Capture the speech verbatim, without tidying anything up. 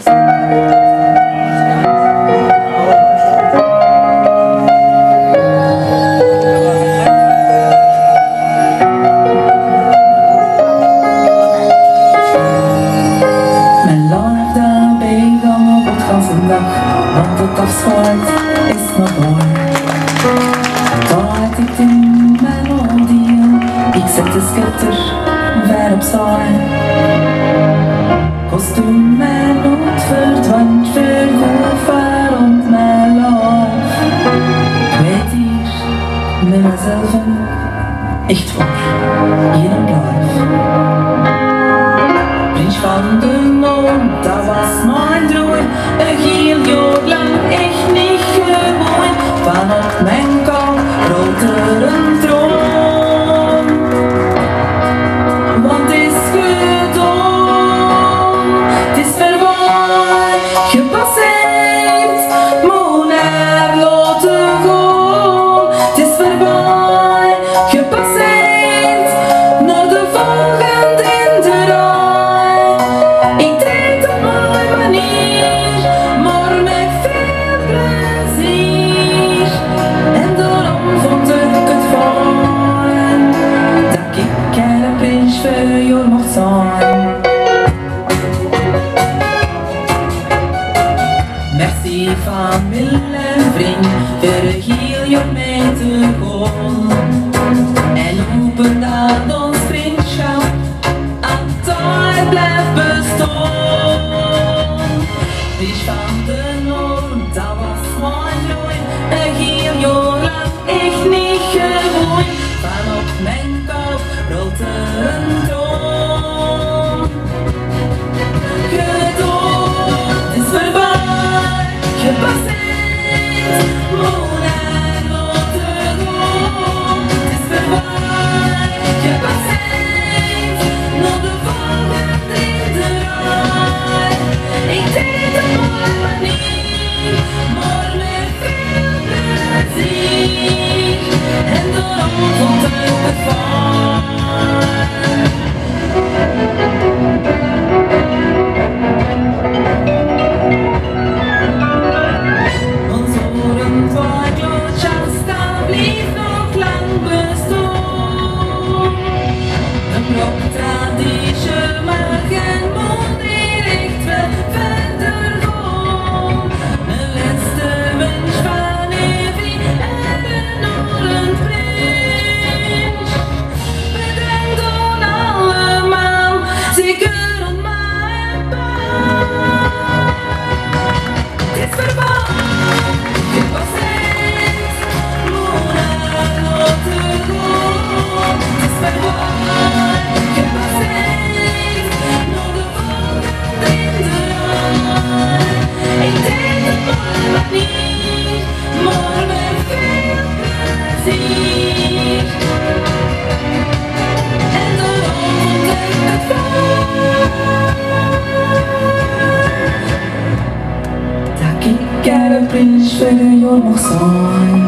Want het afscheid is nog mooi. Draait ik de melodie, ik zet de scepter ver opzij. Kostuum en nood verdwijnt veel goed verrond mijn lof. Ik weet hier met mezelf echt waar, hier en blijf. Prins van de Noord, dat was mijn droom. Een heel jaar lang echt niet gewoon. Van op mijn kant rolt er een troon. Want het is gedaan, het is voorbij, gepasseerd, moet er laten gaan. Het is voorbij, gepasseerd, naar de volgende in de rij. Ik treed op mijn manier, maar met veel plezier. En daarom vond ik het fijn dat ik een prins voor jou mocht zijn. Merci familie en vriend voor heel jaar mee te gaan. En hopen dat ons vriendschap altijd blijft bestaan. Prins van de Noord, dat was mijn droom. Een heel jaar lang echt niet gewoon. Van op mijn kop rolt er een droom. Gedaan, het is voorbij, gepasseerd, moet er laten gaan. Het is voorbij, gepasseerd, naar de volgende in de rij. Ik deed het op mijn manier, maar met veel plezier. En daarom vond ik het fijn. Ons oren twee klootjes, dat blijft nog lang bestaan. Een blok traditie mag en moet hier echt wel verder gaan. Een laatste wens van Evie en een oorend prins. Bedenk dan allemaal, zeker om mijn pijn. Het is voorbij, gepasseerd, moet er laten gaan. Het is voorbij, gepasseerd, naar de volgende in de rij. Ik deed het op mijn manier, maar met veel plezier. En daarom vond ik het fijn dat ik een prins voor jou mocht zijn.